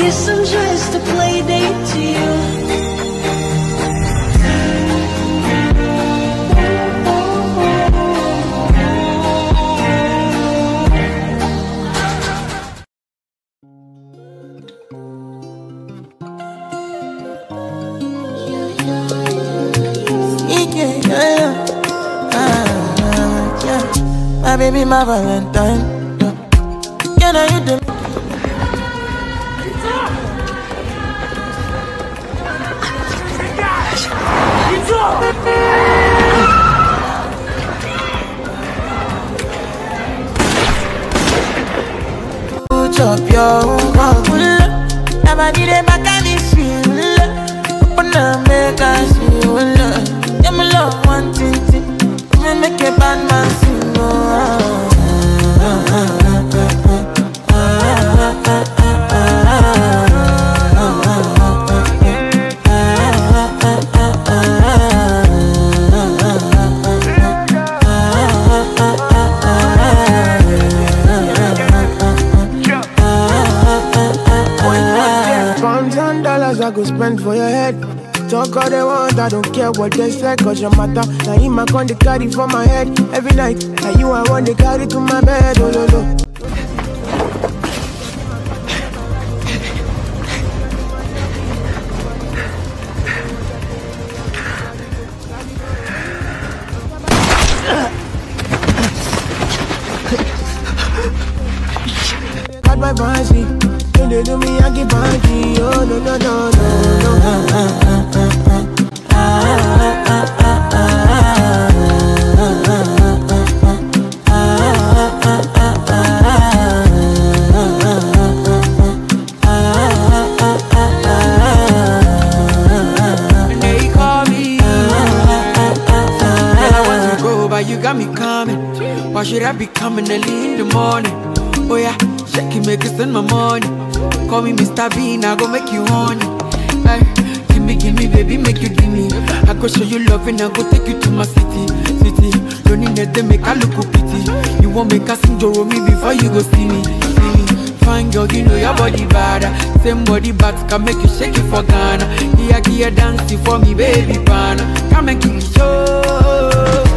guess I'm just a play date to you. My baby, my Valentine. Can I hit them? Put up your bubble. Never did it back at this feel. Open up, make us feel. Yeah, my love, one thing. Make a bad man sing. Pounds and dollars I go spend for your head. Talk all they want, I don't care what they say, cause your matter. Now him I con the carry for my head every night. Now you I want to carry to my bed, oh no no. Got my fancy, don't they do me I get banky, oh no no no no no. You got me coming. Why should I be coming early in the morning? Oh yeah, shake it, make it spend my money. Call me Mr. Bean, I go make you honey. Hey, give me, baby, make you give me. I go show you love and I go take you to my city. Don't need them, make I look pity. You won't make a sing to me before you go see me. Fine girl, you know your body bad. Same body but can make you shake it for Ghana. Here, dance for me, baby, pana. Come and give me show.